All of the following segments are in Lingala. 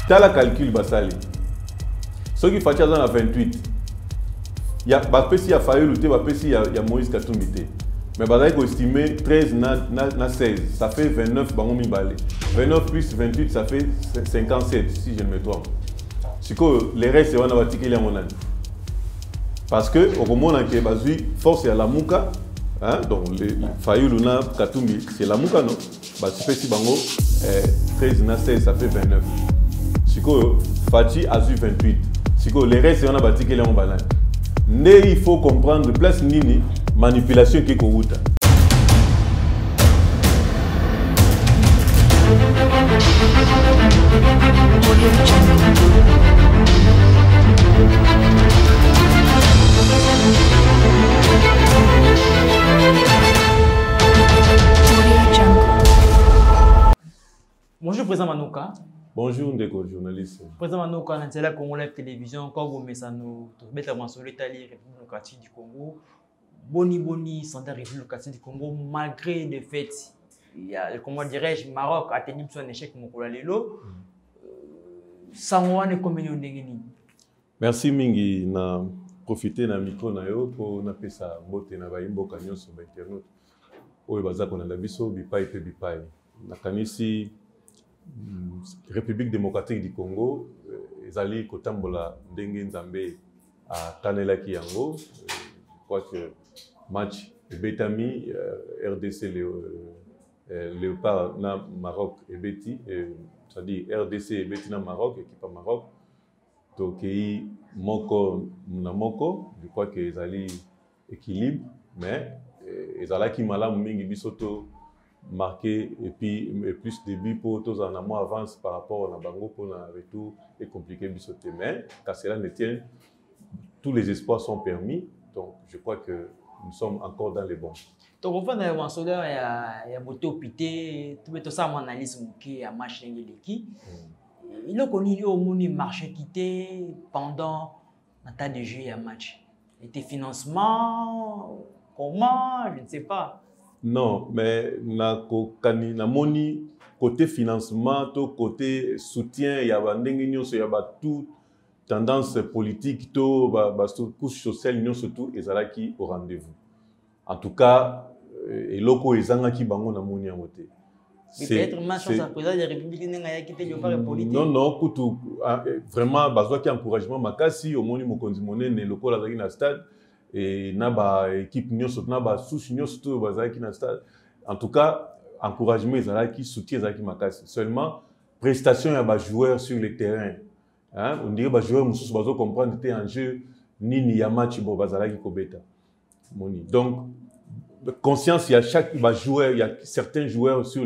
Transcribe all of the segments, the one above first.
T'as la calcul basali. Ceux qui font ça dans 28. Il y a Bapesi a Fayulu, Bapesi il y a Moïse Katumbi. Mais il faut estimer 13 na 16, ça fait 29 bangomi balé. 29 plus 28, ça fait 57 si je ne me trompe. C'est que les restes on a bâti mon année. Parce que au moment où il y a force à la Mouka, hein, donc Fayulu na Katumbi, c'est la Mouka non. Bapesi bango 13 na 16, ça fait 29. C'est que Fati a eu 28. C'est que les restes on a bâti mon balai. Mais il faut comprendre place nini manipulation qui est Kouta. Bonjour Président Manouka. Bonjour Ndeko, journaliste. Président Manouka, on est là Congo Live Télévision, quand vous mettez ça nous mettons sur l'Italie, République démocratique du Congo. Boni, Santa République démocratique du Congo, malgré les faits, il y a, comment dirais-je, Maroc a tenu son échec Mokola Lelo. Sans ne combien de Merci Mingi, na profiter na micro na yo pour na pesa mbote na baimbo kanyo sur internet. Oyo bazako na biso bipai pe bipai. Na kanisi République démocratique du Congo, ezali kotambola ndenge nzambe a tanelaki yango. Je crois que match Betami RDC Léopard na Maroc et Betty, c'est-à-dire RDC et Betty na Maroc, équipe à Maroc. Tokei moko na moko, je crois que ezali équilibre, mais ezalaki malamu mingi bisoto marqué et puis plus de buts pour tous en amont avance par rapport à Bango pour le retour est compliqué bisoté, mais quand cela ne tient, tous les espoirs sont permis, donc je crois que nous sommes encore dans les bons. Donc on va voir il y a beaucoup opité tout ça mon analyse qui a marché l'équipe. Il a connu au monde marché quitté pendant un tas de jeux et un match. Et financement comment je ne sais pas. Non, mais na moni côté financement, côté soutien, il y a tout tendance politique, tout couche sociale, surtout ezalaki au rendez-vous. En tout cas, et loko ezangaki bango na moni amote. Peut-être maintenant ça président de la République n'a quitté le parti politique. Non, kutu vraiment bazwa ki encouragement makasi au moni mokonzi monene loko la na stade. Et naba équipe nyonso naba souche nyonso to bazaki na stade. En tout cas, encouragement ezalaki soutien ezalaki makasi. Seulement prestation ya ba joueurs sur le terrain. Hein, on dirait ba joueurs mususu bazo comprendre était en jeu nini ya match bo bazalaki kobeta. Moni. Donc conscience il y a chaque ba joueur, il y a certains joueurs sur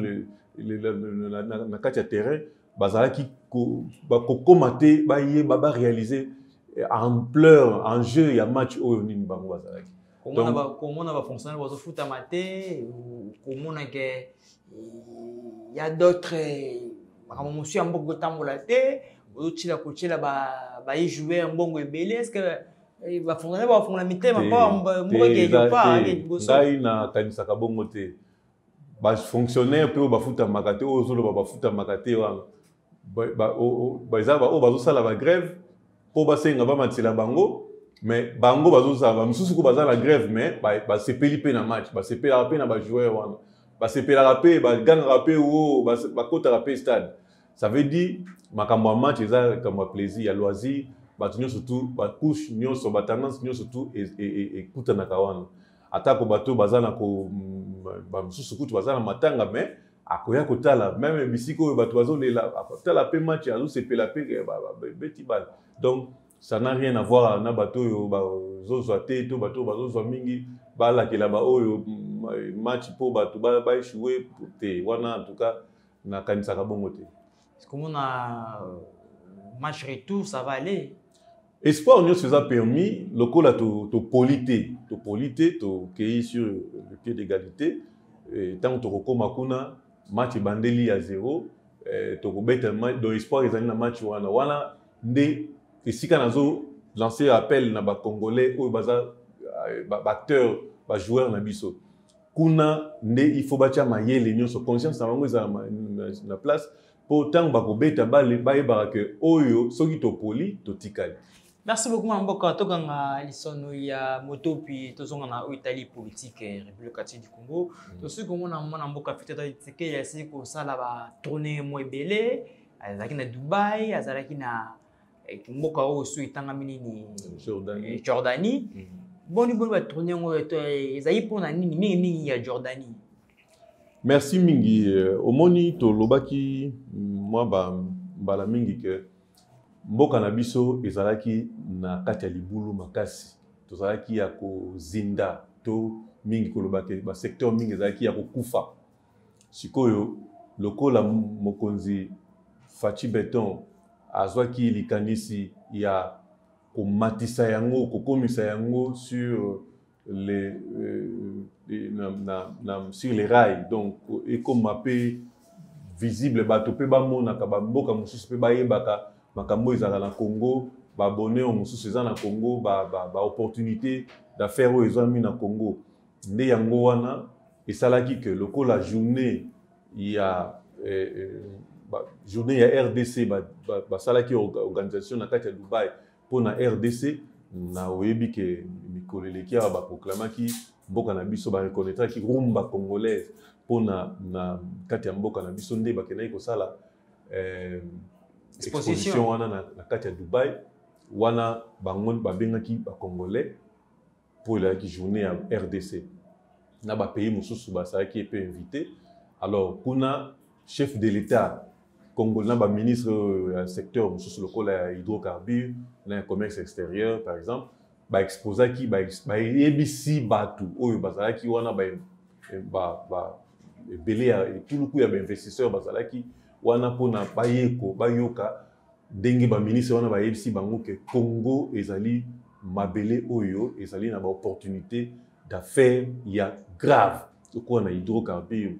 na carte ya terrain bazalaki ko komate ba réaliser ampleur en jeu il y a match au nini bango bazalaki. Comment on va fonctionner au foot amateur ou comment il y a d'autres monsieur en beaucoup tambola té autre la coach là ba y jouer un bon belé est-ce que il va fonctionner la mitema pas mourir pas ngai na kanisa ka bongo té ba fonctionnaire peu ba foot makate o zolo ba foot makate wa ba izaba o bazo sala ba grève pour basenga ba matila bango mais bango bazo sala misusu ko baza la grève mais ba sepeli pe na match ba sepela pe na ba joueur wana ba sepela pe ba ganga pe o ba kota pe stade ça veut dire makambo match eza comme plaisir ya loisir ba tunyo surtout ba couche nyonso ba tendance nyonso surtout et kuta na kawana atako bato baza na ko ba misusu kutu baza na matanga mais akoya kotala même bisiko bato bazo lela akotala pe match azo sepela pe beti bal. Donc ça n'a rien à voir na bato yo bazo zoate to bato bazo zo mingi bala ke la ba oyo match pour bato ba jouer pour te wana en tout cas na kanisa ka bongo te. Est-ce que on a match retour ça va aller? Espoir nous faisait permis le col à to polité to qui sur le pied d'égalité et tant to rekoma kuna match bandeli à 0 to kobeta match do espoir ils na match wana ndé esika nazo lancer appel na ba congolais ou baza acteur ba joueur na biso kuna ndé il faut batia mayele nyonso conscience na bango na place Pourtant, bakobeta bale bayebaka que oyo soki topoli totikali. Merci beaucoup Mamboka. Tokanga lisono ya moto puis tozonga na Italie politique République du Congo. To ce que mona Mboka fete teke ya si ko sala ba tourner mo ebele, azalaki na Dubai, azalaki na mboka o su itanga minini Jordanie. Boni ba tourner ngo ezali pona nini mingi ya Jordanie. Merci mingi. Omoni to lobaki moi bala mingi que mboka na biso ezalaki na kati ya libulu makasi. Tozalaki ya kozinda to mingi kolobaki ba secteur mingi ezalaki ya kokufa. Sikoyo lokola mokonzi Fachi Beton azwaki likanisi ya komatisa yango kokomisa yango sur sur les rails, donc et comme mappé visible bato pe ba mona ka ba mboka mususu pe ba yebaka makambo ezala na Congo, ba bonheur mususu eza na Congo, ba opportunité d'affaires oyo ezami na Congo. Nde yango wana esalaki que lokola journée ya journée ya RDC ba salaki organisation na kati ya Dubai pour na RDC na oyebi ke mikolo eleki ba proclamaki mboka na biso ba reconnaître ki rumba congolaise pour na kati ya mboka na biso nde bakendaki kosala exposition wana na kati ya Dubai wana bango babengaki ba congolais pour la journée ya RDC na ba pays mosusu basalaki pe invité. Alors kuna chef de l'État congolais na ba ministre secteur mosusu lokola hydrocarbures na commerce extérieur par exemple ba exposaki ba ebisi batu oyo bazalaki wana ba belé ya tuluku ya ba investisseurs bazalaki wana pona bayoka ndenge ba ministre wana ba ebisi bango ke Congo ezali mabele oyo ezali na ba opportunité d'affaires ya grave ko na hydrocarbures.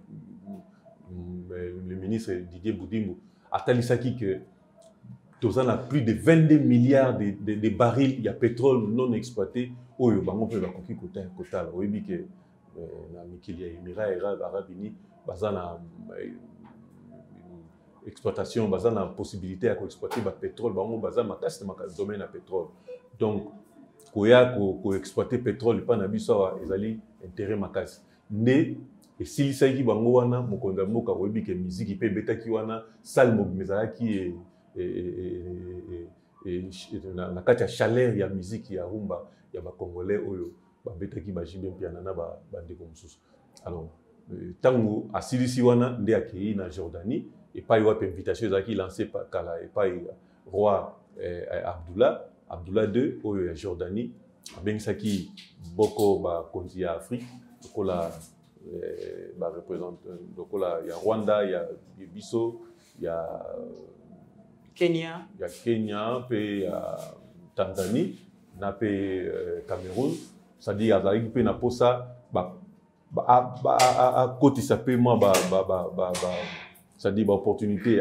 Le ministre Didier Boudimbo atalisaki que tozan a plus de 22 milliards de barils de pétrole non exploité oyo bango pe bakoki kotala oyebi ke na mikili ya Émirats Arabes Unis bazana exploitation bazana possibilité ya exploiter ba pétrole bango bazana makasi na domaine ya pétrole. Donc koya ko exploiter pétrole pa na biso ezali intérêt makasi nde esilisaki bango wana mokonzi ya mboka oyebi ke miziki pe betaki wana salmo mezalaki na kati ya chaleur ya miziki ya rumba ya ba congolais oyo babetaki ba jibe piana na ba ndeko mosusu. Alors tango asilisi wana nde akei na Jordanie et pas y a invitation ezalaki lancé par kala et pas roi Abdullah II oyo ya Jordanie abengisaki boko ba konzi ya Afrique lokola ba représente lokola ya Rwanda ya biso ya Kenya pe ya Tanzanie na pe Cameroun, c'est-à-dire azalaki pe na posa a kotisa pe moi c'est-à-dire ba opportunité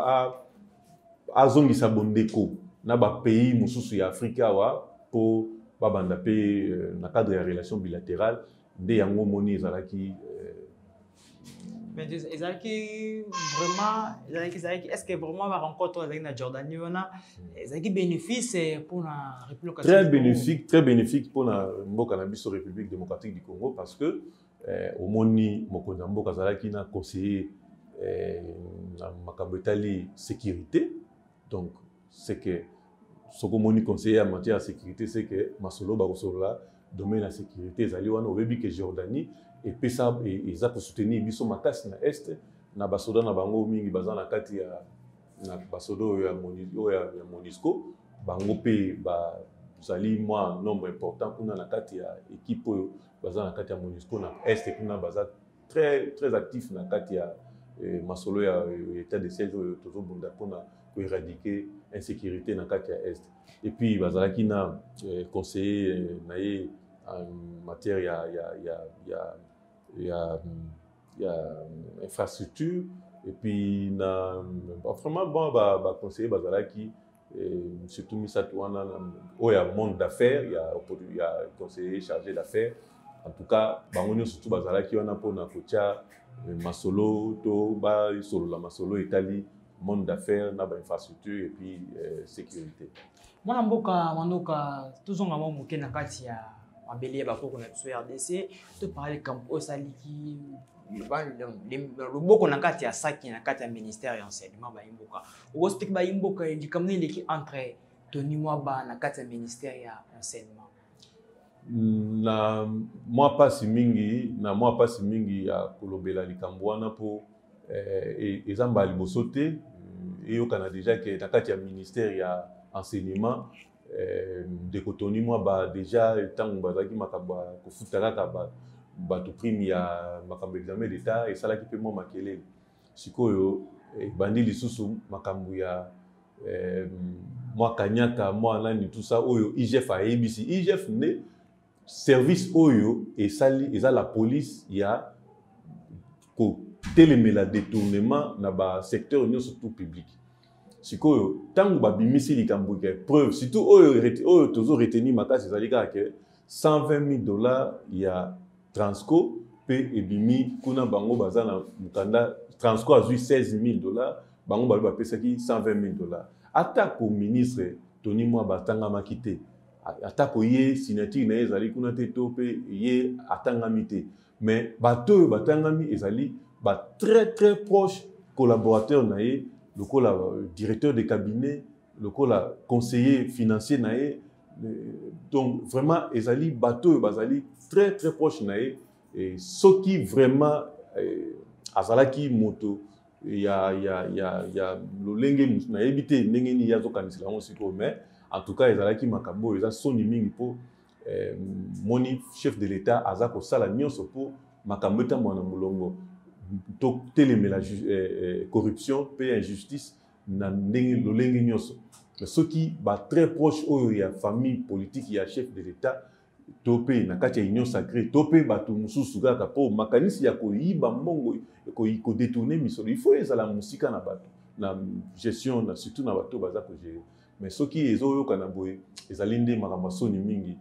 a zongisa bondeko na ba pays mususu ya Afrika wa po babanda pe na cadre ya relation bilatérale nde yango moni ezalaki mais ezalaki vraiment est-ce que vraiment la rencontre avec la Jordanie wana ezalaki bénéfice pour la République très bénéfique pour la mboka na biso République démocratique du Congo parce que omoni mokonzi mboka ezalaki na conseiller na makambo etali sécurité. Donc c'est que ce que mon conseiller en matière de sécurité c'est que masolo bakosolola domaine la sécurité ezali wana oyebi que Jordanie et pesa eza ko soutenir biso makasi na est na basoda na bango mingi baza na kati ya na basodo ya MONUSCO bango pe zali moi nombre important kuna na kati ya équipe oyo baza na kati ya MONUSCO na est kuna baza très actif na kati ya masolo ya état de siège tozo bunda pona pour éradiquer insécurité na kati ya est. Et puis bazalaki na conseiller naye en matière il y a infrastructure et puis na vraiment bon conseiller bazalaki surtout misatouana au ya monde d'affaires il y a conseiller chargé d'affaires en tout cas bango surtout bazalaki wana pona kotia masolo to ba solo la masolo etali monde d'affaires, na ba infrastructure et puis sécurité. Mwana mboka mandoka tozonga mo moke na kati ya mabele ba koko na biso RDC to parler camp osaliki le boko na kati ya saki na kati ya ministère ya enseignement ba imboka o speak ba imboka likamne leki entre Tony Mwaba na kati ya ministère ya enseignement na moi pas mingi ya kolobela likambo wana po ezamba liboso te eyokana déjà que na kati ya ministère ya enseignement de Tony Mwaba déjà tant bazaki makaba kofutaka kaba bato prime ya makambo examen d'état et salaki pe mo makele sikoyo bandi lisusu makambo ya moi kanyaka moi nani tout ça oyo IGF a ABC IGF ne service oyo et sali eza la police ya ko télémela détournement na ba secteur union surtout public sikoyo tango ba bimisi likambo ke preuve surtout oyo tozo retenir makasi ezali ka ke $120,000 ya Transco pe ebimi kuna bango bazana mukanda Transco azui $16,000 bango balo ba pesaki $120,000 atako ministre Tony Mwaba tanga makite atako ye signature na ezali kuna te to pe ye atangami te mais bato batangami ezali ba très proche collaborateur na ye lokola directeur de cabinet lokola conseiller financier na ye donc vraiment ezali bato bazali très proche na ye et ce qui vraiment azalaki moto ya lolenge na ebité ndenge ni yazo kanisela ngo siko mais en tout cas ezalaki makambo eza soni mingi po moni chef de l'état azako sala nyonso po makambo eta mwana mulongo to télémela corruption pe injustice na ndenge lolenge nyonso ceux qui ba très proche oyo ya famille politique ya chef de l'état topé na kati ya union sacrée topé bato mususu kaka po makanisi ya koyiba mbongo ko détourner misolo il faut ezala musika na bato na gestion na surtout na bato baza ko gérer mais ceux qui ezo kana boye ezali nde makambo soni mingi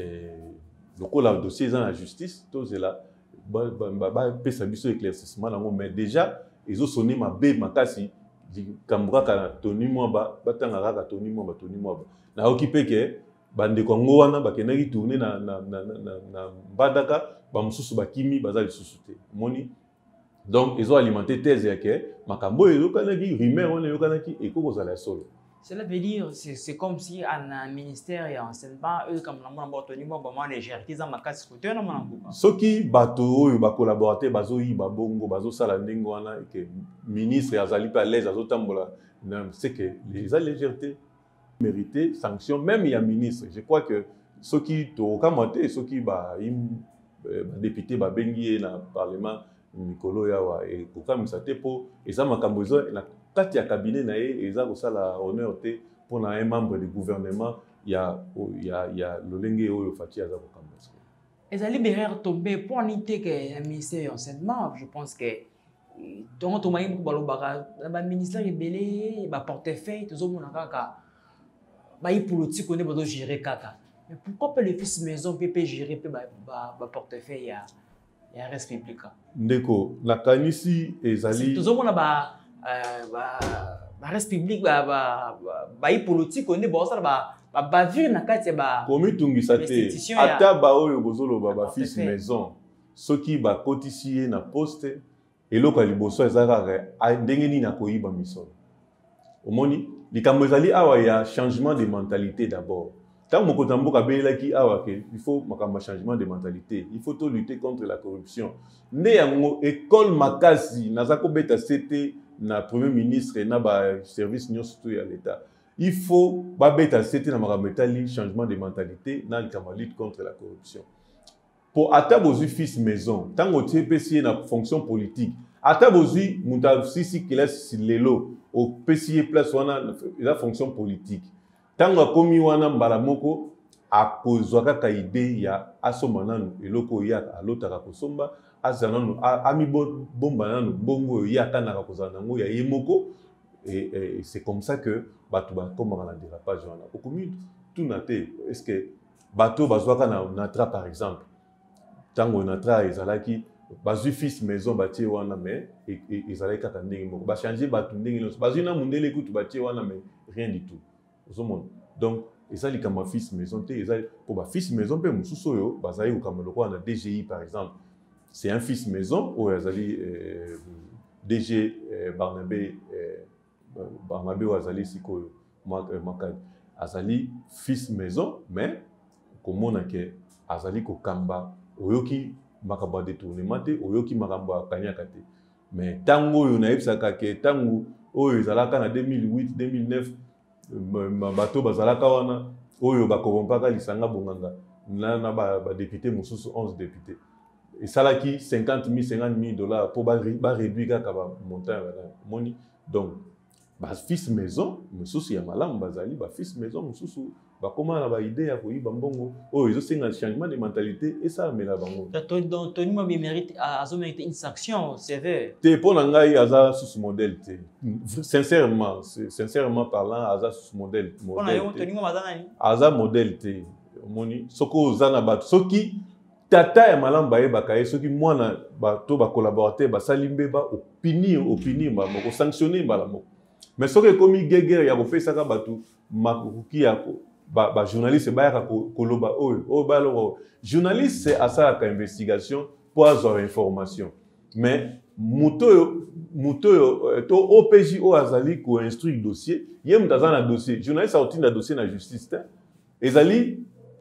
lokola dossier za na justice to zela ba pesa biso éclaircissement nango mais déjà ezo sonner mabe makasi kambura kana Tony Mwaba batanga kaka Tony Mwaba na okipe ke bande ko ngo wana bakendaki tourner na mbadaka ba mususu bakimi baza lisusu te moni donc ils ont alimenté thèse ya ke makambo ezo kanaki rumeur wana yokanaki ekoko zala solo. Cela veut dire c'est comme si un ministère et enseignement eux comme la mona Tony Mwaba ma légère qu'ils ont makasi côté na mona mbuka soki bato oyo ba collaborateur bazo yi ba bongo bazo sala ndenge wana ke ministre azali pa l'aise azo tambola c'est que les légèreté mérité sanction même il y a ministre je crois que ceux qui to kamote ceux qui ba député ba bengi na parlement mikolo yawa e ko kamisa te po eza makambo ezo na kati ya cabinet na ye eza ko sala honneur te pour un membre du gouvernement il y a lolenge oyo fati aza ko kamisa ezali berère tomber pour unité que ministère enseignement je pense que donc to mayi balobaka ba ministère ebele ba portefeuille tozomona kaka ba politique on est besoin gérer kaka mais pourquoi pas le fils maison peut gérer pe ba portefeuille ya res publica ndeko la kanisi ezali tozomona ba res public ba politique on est besoin ba vivre na kati ba komi tungisa te ata ba oyo bozolo ba fils maison soki ba kotisier na poste eloko liboso ezaka ndenge nini akoyiba misolo omoni likambo ezali awa ya changement de mentalité d'abord tant mokonzi mboka belaki awa ke il faut makambo changement de mentalité il faut lutter contre la corruption nde yango école makasi naza kobeta cete na premier ministre na ba service nyonso to ya l'état il faut babeta cete na makambo etali changement de mentalité na likambo lutte contre la corruption pour ata bozwi fils maison tango tie pesi na fonction politique ata bozwi muta sisi classe lelo au pesi place wana la fonction politique tango akomi wana mbala moko akozwa kaka idée ya asomba nanu eloko ya alotaka kosomba azana nanu ami bomba nanu bongo ya kanaka kozana nango ya yemoko et c'est comme ça que bato ba komaka na dérapage wana okomi tout na te est-ce que bato bazwaka na natra par exemple tango natra ezalaki bazui fils maison batie wana mais ezalaki kaka ndenge moko bachange bato ndenge nyonso bazwi na mundele kutu batie wana mais rien du tout ozomona donc eza likambo ya fils maison te eza po bafils maison mpe mosusu oyo bazali kokamba lokola na DGI par exemple c'est un fils maison oyo azali DG Barnabé oyo azali sikoyo makadi azali fils maison mais komona ke azali kokamba oyoki makambo ya détournement te oyoki makambo ya kanyaka te mais ntango oyo nayebisaka ke ntango oyo ezalaka na 2008 2009 bato bazalaka wana oyo bakorompaka lisanga bonganga na badepute mosusu 11 députés esalaki 50 000 dollars mpo baréduire kaka bamontant moni donc bafils maison mosusu ya malamu bazali bafils maison mosusu bakoma na baide ya koyiba mbongo oyo ezosenga changement de mentalité esalamela bango Tony Mobi mérite une sanction sévère te mpo na ngai aza sous modèle te sincèrement parlant aza sous modèle aza modèle te omoni soki oza na bato soki tata ya malamu bayebaka ye soki mwana bato bacolaborateur basali mbeba opinir mbala moko sanctionner mbala moko mais soki ekomi guerre ya kopesaka bato makoki ya bajournaliste bayaka koloba oyo bayaloba journaliste asalaka investigation mpo azwa information mais moto oyo to OPJ oyo azali koinstruire dossier ye moto aza na dossier journaliste akotinda dossier na justice te ezali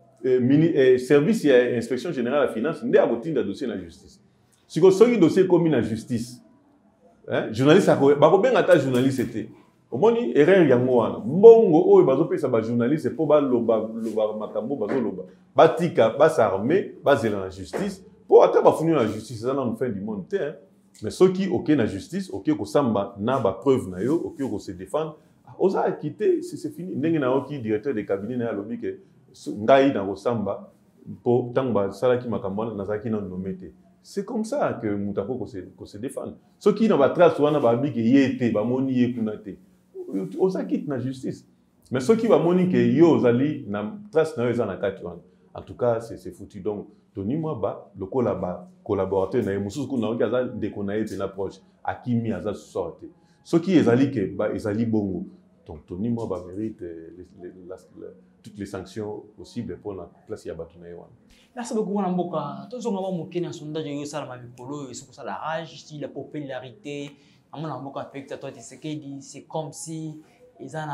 service ya inspection générale ya finance nde akotinda dossier na justice siko soki dossier ekomi na justice journaliste bakobenga ata journaliste te omoni erreur yango wana mbongo oyo bazopesa bajournaliste mpo baloba makambo bazoloba batika basarme bazela na justice mpo ata bafuni na justice eza nanu fin du monde te mais soki oke na justice oke kosamba na bapreuve na yo oke kose défendre oza akite c'est fini ndenge nayoki directeur de cabinet na ye alobi ke ngai na kosamba mpo ntango basalaki makambo wana nazalaki na nome te c'est comme ça que moto akoki kose défendre soki na batrace wana babi ke ye te bamoni ye kuna te oza quitte na justice mais soki bamoni ke yo ozali na trace na yo eza na kati wana en tout cas c'est foutu donc Tony Moba lokola ba collaborateur na ye mosusu kuna oki aza ndeko na ye te na proche akimi aza sorte soki ezali ke ezali bongo donc Tony Moba mérite toutes les sanctions possibles pour la classe ya bato na ye wana. Merci beaucoup wana mboka tozonga ba mokene na sondage yo sala ma mikolo et c'est pour ça la rage la popularité à mon amour avec toi c'est comme si ils ont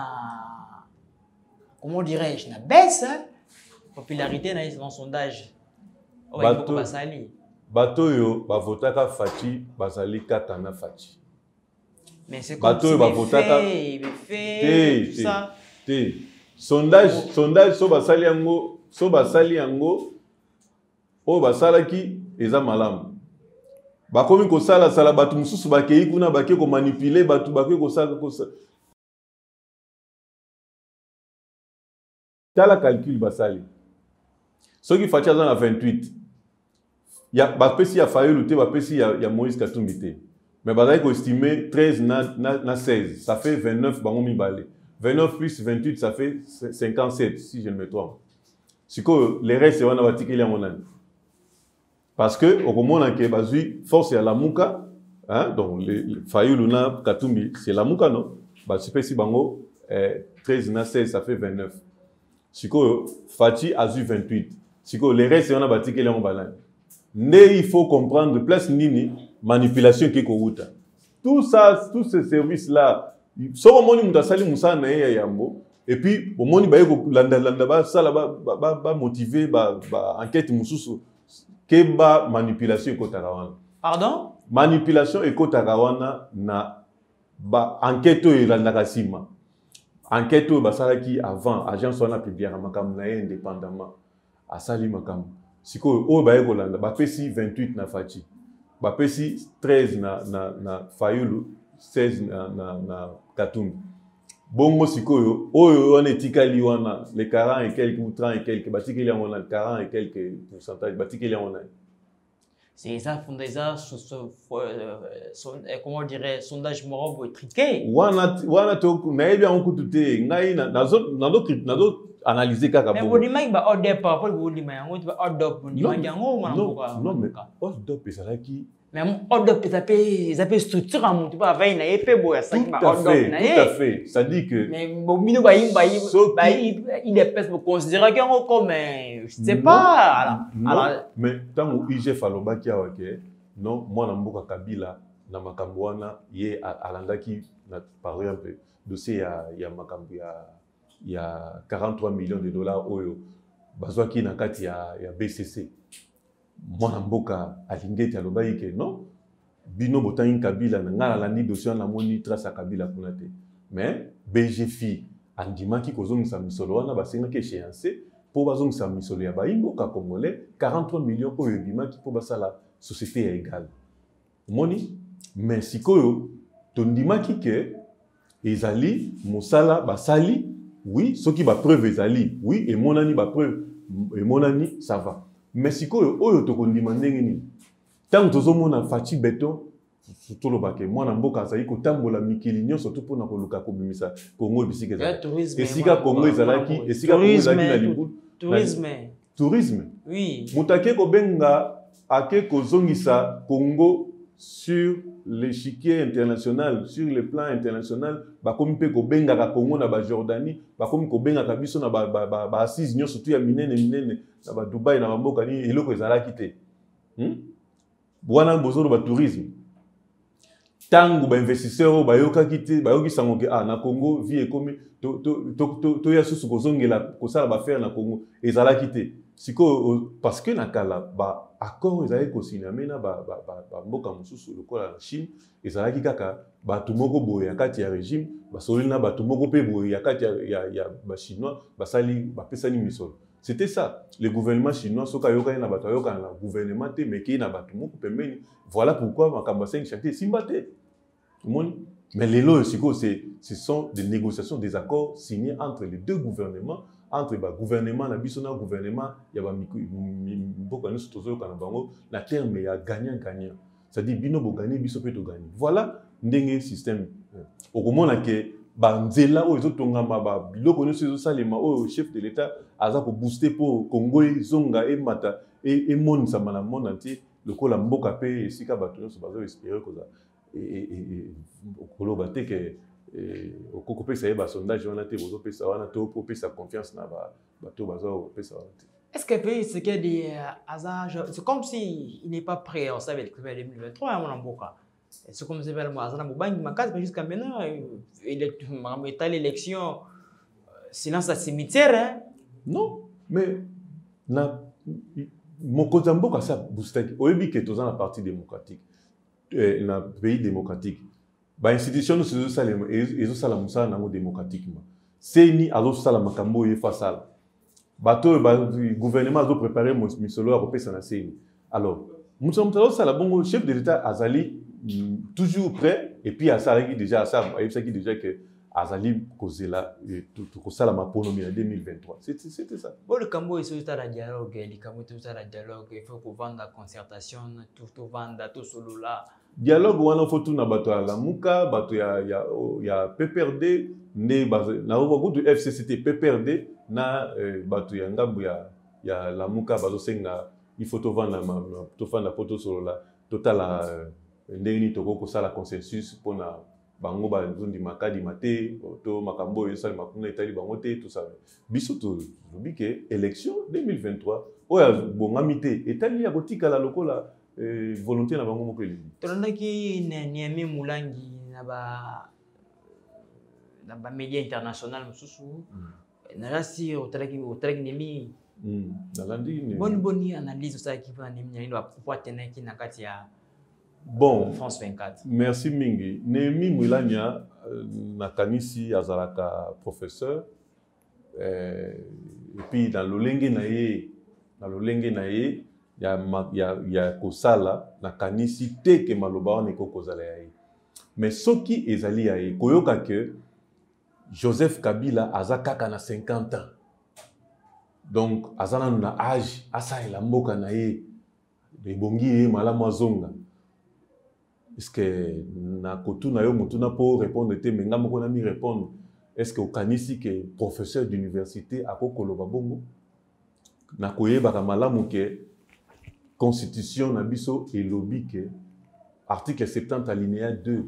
comment dirais-je na baisse popularité dans sondage bato yo bavotaka Faci bazali kata na Faci mais c'est comme si bavotaka fait tout ça sondage so basali yango o basalaki eza malamu bakomi kosala sala bato mususu bakei kuna bake ko manipuler bato bake kosala tala calcul basali soki Faci aza na 28 ya bapesi ya Fayulu te bapesi ya Moïse Katumbi te mais bazali ko estimer 13 na 16 ça fait 29 bango mibale 29 plus 28 ça fait 57 si je ne me trompe siko les restes wana batikeli ya monani parce que au moment que bazui force ya lamuka hein donc Fayulu na Katumbi c'est lamuka non ba si bango 13 na 16 ça fait 29 siko Faci azu 28 siko les restes on a batikeli ya monani ne il faut comprendre place nini manipulation qui kouta tout ça tous ces services là so moni mutasali musana na ye yambo et puis au moni ba yeko landa ba sala ba motiver ba enquête mususu Keba manipulation ekotaka wana. Pardon? Manipulation ekotaka wana na ba enquête elandaka sima. Enquête basalaki avant agence wana publiera makambo na indépendamment asali makambo. Siko o ba ekolanda bapesi 28 na Faci. Bapesi 13 na Fayulu, 16 na Katumbi. Bongo sikoyo oyo wana etikali wana les 40 et quelques ou 30 et quelques batikeli wana 40 et quelques pourcentage batikeli wana c'est ça fondé ça comment dirait sondage moral étriqué wana to na yebi en kututé ngai na analyser kaka mais bondima ki ba order par rapport bondima yango tu ba order bondima yango mwana mboka non mais order ezalaki mais order peut structure en mutu ba vai na epé boya ça qui ba order na tout à fait ça dit que mais bomino ba il est peut considérer que comme je sais pas alors mais tant IGF alobaki awake non mwana mboka Kabila na makambo wana ye alandaki par exemple dossier ya makambo ya 43 millions de dollars oyo bazwaki na kati ya BCC mwana mboka alingeti alobaki ke non bino botangi Kabila na ngala landi dossier na moni trace Kabila kuna te mais BGFI andimaki kozongisa misolo wana basengaki échéance po bazongisa misolo ya baimboka congolais 43 millions oyo bimaki po basala société ya égale moni mais sikoyo tondimaki ke ezali mosala basali oui soki ba preuve ezali oui et monani ba preuve et monani ça va mais sikoyo oyo tokondima ndenge nini tant tozomona Fachi Beton tolobake mwana mboka azali kotambola mikili nyonso to mpona koluka kobimisa Congo ebisika ezalaki esika Congo ezalaki na libulu tourisme oui mutake kobenga ake kozongisa Congo sur l'échiquier international, sur le plan international, bakomi pe kobenga Congo na ba Jordanie, bakomi kobenga biso na ba assise nyo surtout ya minene na ba Dubai na mboka ni eloko ezalaki te. Bwana bozoro ba tourisme. Tangu ba investisseur ba yokaki te, ba yoki sango ke na Congo vie ekomi to ya susu kozongela kosala ba faire na Congo ezalaki te. Siko parce que na kala ba accord ezali kosigna mena ba mboka mosusu lokola na Chine ezalaki kaka bato moko boye ya kati ya régime basoli na bato moko pe boye ya kati ya ba chinois basali bapesani misolo. C'était ça le gouvernement chinois soka yokani na bato yokana na gouvernement te meki na bato moko pembeni. Voilà pourquoi makambo 5 chantier simbate mais les lois ce sont des négociations, des accords signés entre les deux gouvernements, entre le gouvernement na biso na gouvernement ya ba mboka nyonso tozoyoka na bango na terme ya gagnant-gagnant. C'est-à-dire bino bo gagner biso pe to gagner. Voilà ndenge système. Okomona ke ba nzela o ezotongama ba biloko nyonso ezosalema o chef de l'État aza ko booster pour Congo zonga e mata e monisa na monde entier lokola mboka pe esika bato nyonso bazo espérer koza okoloba te ke okokopesa ba sondage wana te bozopesa wana to kopesa confiance na bato bazopesa wana te. Est-ce que pays c'est que des hasards, c'est comme si il n'est pas prêt on savait que 2023 à mon mboka. C'est comme si vers moi azana bobangi makazi jusqu'à maintenant l'élection silence à cimetière hein? Non mais na mokonza mboka ça boostaki oyebi ke tozana parti démocratique na pays démocratique ba institution nous salem ezo sala musala nango démocratiquement seni azo sala makambo ye fasala bato ba gouvernement azo préparer misolo ya kopesa na seni alors muso sala bongo chef de l'État azali toujours prêt et puis asalaki déjà ça ayebisaki déjà que azali kozela tout sala maponomi en 2023 c'était ça. Bon le Cambo est tout à la dialogue le Cambo tout à la dialogue il faut qu'on vende la concertation tout vendre tout solo là dialogue wana faut tout na bato ya Lamuka bato ya PPRD ne na beaucoup de FCCT PPRD na bato ya ngambu ya Lamuka bazo senga il faut to vendre poto solo là total ndeni toko ko sala consensus pona bango ba nzundi makadi mate to makambo yo sala makuna etali bango te tout ça biso to bike élection 2023 oya bongamité etali ya kotika la lokola volonté na bango moko eli tolondaki Niamey Mulangi na ba média international mususu na rasi otalaki nemi nalandi boni analyse ça qui va nemi ndo pouvoir tenaki na kati ya bon France 24. Merci mingi Nemi Mulanya nakanisi azalaka professeur et puis dans lolenge na ye ya kosala nakanisi te ke maloba wana ekokozala ya ye mais soki ezali ya ye koyoka ke Joseph Kabila aza kaka na 50 ans donc azana na âge asalela mboka na ye ebongi ye malamu azonga. Est-ce que na kotuna yo mutuna pour répondre te menga moko na mi répondre est-ce que okanisi que professeur d'université akokoloba bongo na koyeba malamu ke constitution na biso elobi ke article 70 alinéa 2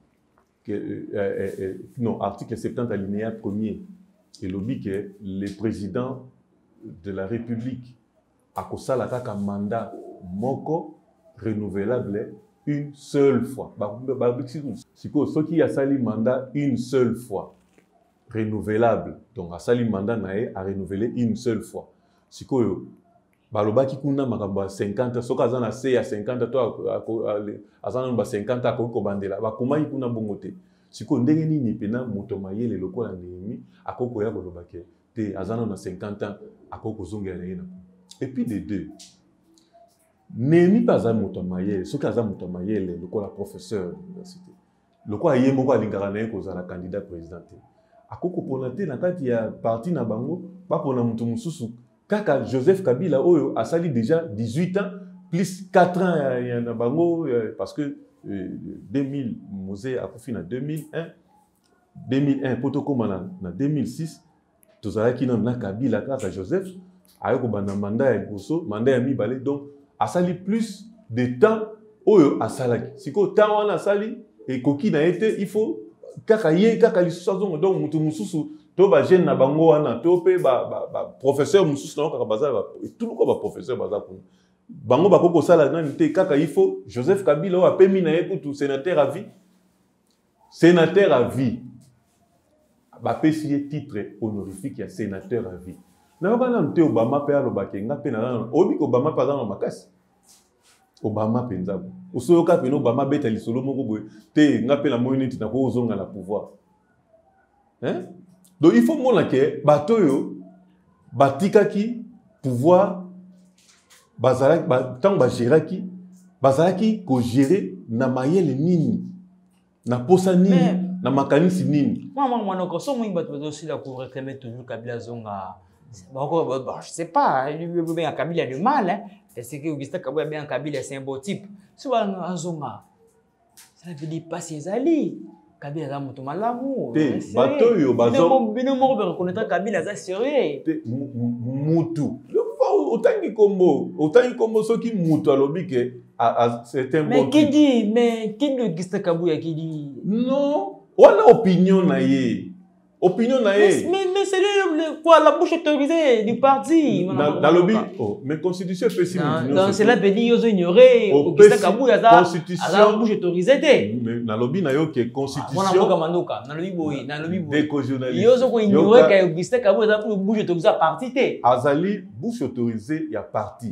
non, article 70 alinéa 1er elobi ke le président de la République akosala kaka mandat moko renouvelable une seule fois. Siko soki asali mandat une seule fois renouvelable, donc asali mandat nae a renouveler une seule fois. Siko balobaki kuna makamba 50 soka azana se ya 50 to azana ba 50 akoko bandela bakomaki kuna bongote. Siko ndenge nini pena moto mayele lokola Néhémie akoko ya kolobake te azana na 50 ans akoko zonga na yena. Et puis de deux, Néhémie pas un moto mayele, ce qu'un moto mayele, le quoi la professeur de l'université, le quoi yé moko alingara na ko za candidat président. Akoko ponate na kati ya parti na bango, pas pona mutu mususu. Kaka Joseph Kabila oyo a sali déjà 18 ans plus 4 ans na bango parce que 2000 Mosé a confié en 2001 poto koma na 2006 tozalaki na Kabila kaka Joseph ayoko bana mandat ya boso mandat ya mibale donc asali plus de temps oyo asalaki siko temps wana asali et koki na été il faut kaka ye kaka lisusu azongo donc mutu mususu to ba jeune na bango wana to pe ba professeur mususu na kaka bazala tout ko ba professeur bazala kuna bango bakoko sala nani te kaka il faut Joseph Kabila o apemi na ye kutu sénateur à vie ba pesi titre honorifique ya sénateur à vie. Na bana mte Obama pe alobake nga pe na obi Obama pa na makasi Obama penza osoyoka pe no Obama beta lisolo moko boye te nga pe na moyeni na ko zonga na pouvoir hein. Donc il faut mona ke batoyo batikaki pouvoir bazalaki tant ba géraki bazalaki ko gérer na mayele nini na posa nini na makanisi nini moi ko so moi bato aussi la ko réclamer toujours Kabila zonga. Je sais pas, lui a Kabila du mal, hein. C'est que Augustin Kabila bien Kabila c'est un beau type. C'est pas un zonga. Ça veut dire pas ses alliés. Kabila a mutu malamu. Bato yo bazo. Bino mo reconnaître Kabila ça sérieux. Mutu. Autant comme soki mutu alobi que c'est un bon. Mais qui dit Augustin Kabila qui dit non, on a opinion na ye. Opinion na ye. Mais c'est quoi la bouche autorisée du parti. Dans le lobby, mais constitution peut si donc cela veut dire qu'ils ont ignoré Augustin Kabouya ça la bouche autorisée. Mais dans le lobby na yo que constitution. Dans le lobby dès que journaliste. Ils ont ignoré que Augustin Kabouya ça bouche autorisée parti té. Azali bouche autorisée ya parti.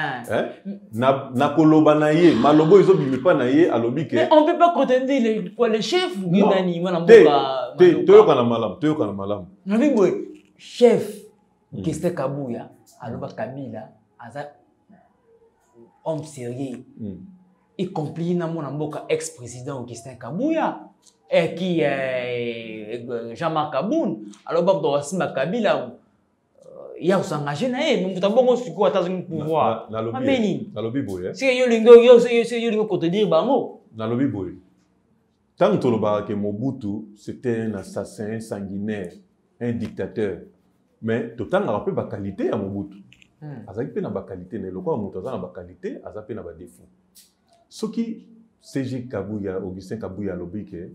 Na koloba na ye malobo izo bimipa na ye alobi ke mais on peut pas contenter les chefs Gindani wana mboka toyoka na malam nabi boy chef Augustin Kabouya aloba Kabila aza homme sérieux y compris na mona mboka ex-président Augustin Kabouya et qui Jean-Marc Aboun aloba do Simba Kabila il y a s'engager na mais muta bongo siko atazini pouvoir na lobby boy c'est yo lingo ko te dire bango na lobby boy tant to loba que Mobutu c'était un assassin sanguinaire un dictateur mais tout temps rappelé ba qualité à Mobutu azaki pe na ba qualité ne lokwa mutu azana ba qualité azape na ba défaut soki CG Kabouya Augustin Kabouya lobby que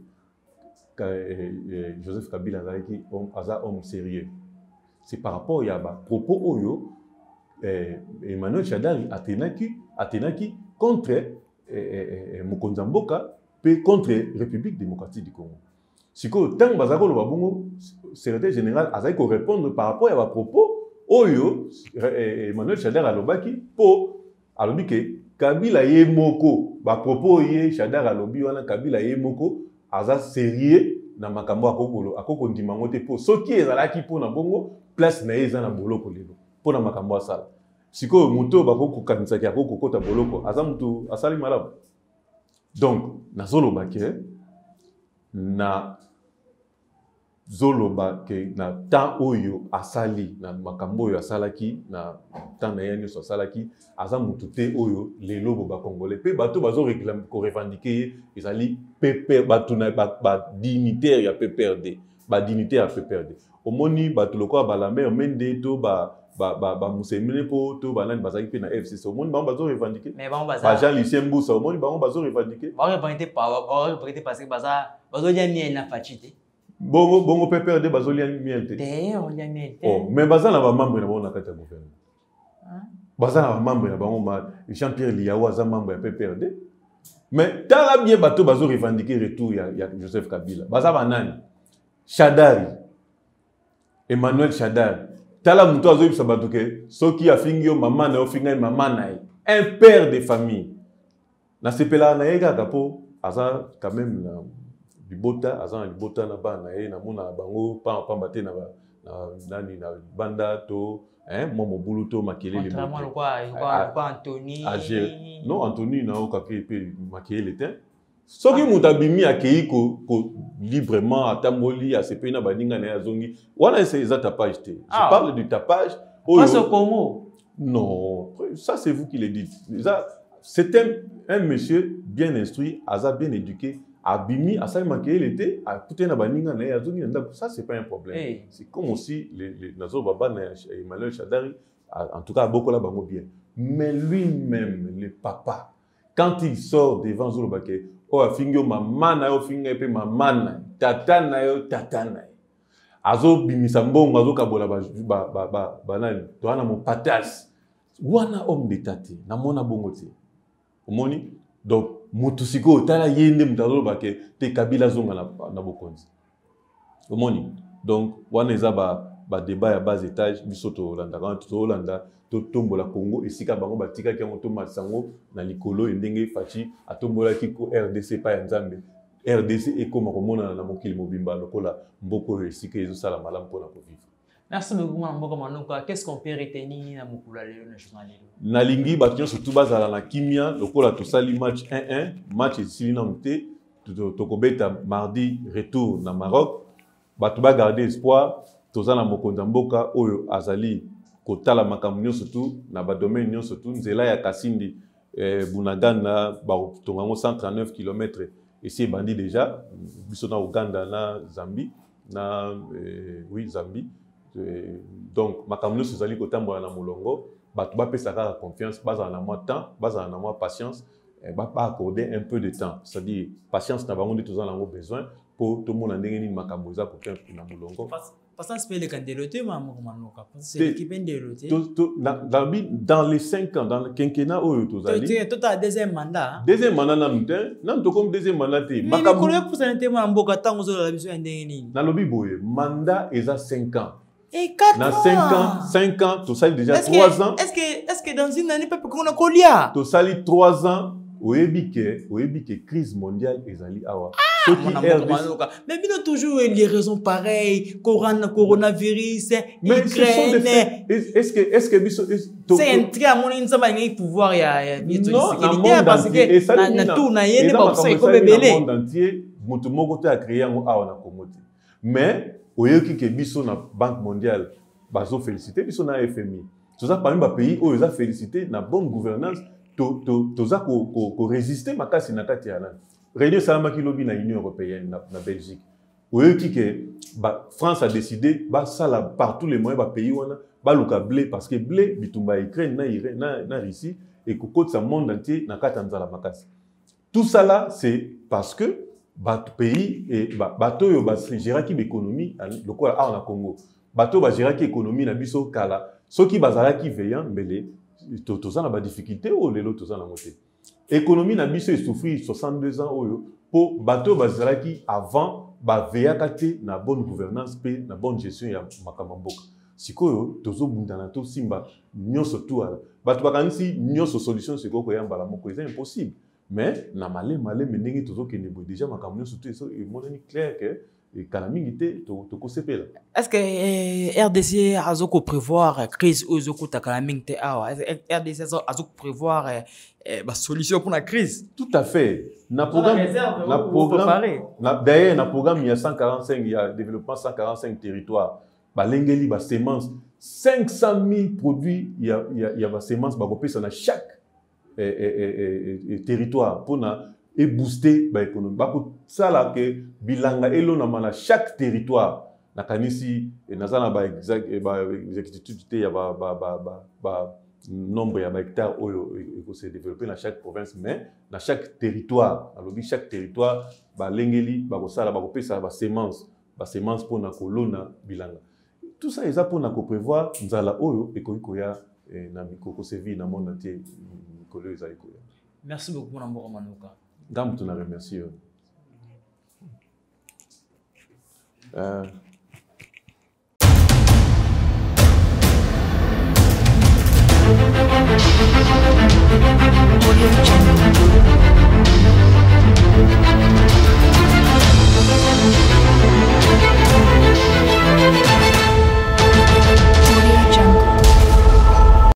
Joseph Kabila azaki homme sérieux. C'est par rapport à propos oyo Emmanuel Shadari atenaki contre Mokonzi Mboka pe contre République démocratique du Congo. Siko tant bazako lo babongo secrétaire général azaki ko répondre par rapport à propos oyo Emmanuel Shadari alobaki po alobi ke Kabila ye moko ba propos ye Shadari alobi wana Kabila ye moko aza sérieux na makambo akoko ndima ngote po soki ezalaki po na bongo place na eza na boloko lelo po na makambo asala siko muto bakoko kanisa ki akoko kota boloko aza mutu asali malamu donc na zoloba ke na zoloba ke na temps oyo asali na makambo oyo asalaki na temps na yenyo asalaki aza mutu te oyo lelo bo ba congolais pe bato bazo réclamer ko revendiquer ezali PP bato na ba dignitaire ya PPRD ba dignité a peut perdre omoni bato lokola ba la mère mende to ba musemene po to banani bazaki pe na FCC omoni bango bazo revendiquer mais bango ba Jean Lucien Mbusa omoni bango bazo revendiquer bango revendiquer parce que bazo lia miel na fachité bongo pe perdre bazo lia miel te on lia miel te oh mais bazana ba membre na bango na kati ya gouvernement bazana ba membre na bango ma Jean-Pierre Liawa za membre ya pe perdre mais tala bien bato bazo revendiquer retour ya Joseph Kabila baza banani Shadari Emmanuel Shadari tala muto azo yebisa bato ke soki afingi yo mama na yo finga mama na ye un père de famille na sepela na ye kaka po aza quand même na libota aza na libota na bana ye na mona bango pamba te na nani na banda to momo bulu to makelele contrairement quoi Anthony non Anthony na okaki pe makelele te soki mutu abimi akei ko librement atamboli asepe na baninga na yazongi wana c'est ça tapage te je parle du tapage pas au Congo non ça c'est vous qui le dites c'est un monsieur bien instruit aza bien éduqué abimi asali makele te akute na baninga na yazongi ndako ça c'est pas un problème c'est comme aussi les nazo baba na Emmanuel Shadari en tout cas beaucoup là bango bien mais lui-même le papa quand il sort devant Zolobake o afingi yo mama na yo finga pe mama na tata na yo tata na azo bimisa mbongo azo kabola ba nani to ana mo patas wana homme d'état te na mona bongo te omoni donc mutu siko tala yende mutazo bake te Kabila zonga na bokonzi omoni donc wana eza ba débat ya bas étage biso to Hollanda quand to Hollanda tombola Congo esika bango batika ki moto masango na likolo ndenge fachi atombola ki ko RDC pa ya Nzambe RDC ekoma komona na mokili mobimba lokola mboko esika ezo sala malamu pona ko vivre. Merci beaucoup Mboko Manoka. Qu'est-ce qu'on peut retenir na mokula lelo na journal lelo? Na lingi batyo surtout bazala na kimia lokola to sali match 1-1 match esili na mte to kobeta mardi retour na Maroc batu ba garder espoir tozana mokonza mboka oyo azali kotala makambo nyonso tu na ba domaine nyonso tu nzela ya Kasindi Bunagana ba tongango 139 km ici bandi déjà biso na Uganda na Zambie na oui Zambie donc makambo nyonso zali kotambola na molongo batu ba pesa ka confiance baza na moi temps baza na moi patience ba accorder un peu de temps c'est-à-dire patience na bango ndito zana ngo besoin pour tout le monde ndenge ni makambo za ko na molongo. Parce que c'est le candidat Manoka. C'est l'équipe déloté. Dans les 5 ans, dans le quinquennat, tu as deuxième mandat. Deuxième mandat, non, tu comme deuxième mandat. Mais comment pour ça n'était Mboka tant aux autres habitués ndengeni. Na lobby boye, mandat est à 5 ans. Et 4 ans. 5 ans, tu sali déjà 3 ans. Est-ce que dans une année pas qu'on a colia? Tu sali 3 ans. Oebike crise mondiale ezali awa. Mais bien toujours les raisons pareilles, coronavirus, Ukraine. Est-ce que c'est un très à mon instant il pouvoir ya parce que na tout na yene ba ça comme belé. Le monde entier mutu moko te a créé ngo awa na Congo. Mais oyoki ke biso na Banque mondiale bazo féliciter biso na FMI. Tout ça parmi ba pays oyo za féliciter na bonne gouvernance. Toza ko résister makasi na kati ya la réunion salama ki lobby na Union européenne na Belgique oyoki ke France a décidé ba sala par tous les moyens ba pays wana ba luka blé parce que blé bitumba Ukraine na Russie et kokot sa monde entier na kati nzala makasi tout ça là c'est parce que pays et bato yo ba gérer ki économie lokola a na Congo bato ba gérer ki économie na biso kala soki bazala ki veillant mbele tous en a des difficultés ou les autres tous en a monté. Économie n'a biso souffrir 62 ans pour bateau bazalaki avant ba veya kate na bonne gouvernance pe na bonne gestion ya makamamboka. Sikoyo tozo bundana to simba nyonso tu ala. Bato bakanisi nyonso solution siko ko yamba la moko c'est impossible. Mais na malé menengi tozo kenebo déjà makambo nyonso tu eso e monani clair que et calamité to kosepela. Est-ce que RDC a zoko prévoir crise ou zoko ta calamité awa? RDC a zoko prévoir ba solution pour la crise? Tout à fait. Na programme d'ailleurs na programme il y a 145 il y a développement 145 territoires. Ba lengeli ba semences 500 000 produits il y a ba semences ba kopesa na chaque territoire pour na et booster l'économie. Ça là que bilanga elo na chaque territoire na kanisi et na zana ba exactitude ya ba nombre ya hectares qui se développer dans chaque province mais dans chaque territoire chaque territoire ba lengeli ba ko sala ba ko pesa ba semence pour na kolona bilanga. Tout ça est pour na ko prévoir nzala oyo ekoki ya na mikoko sevi na monde entier mikolo ezali koya. Merci beaucoup na Mbora Manuka. Dame tu na remercie. Audio Jungle.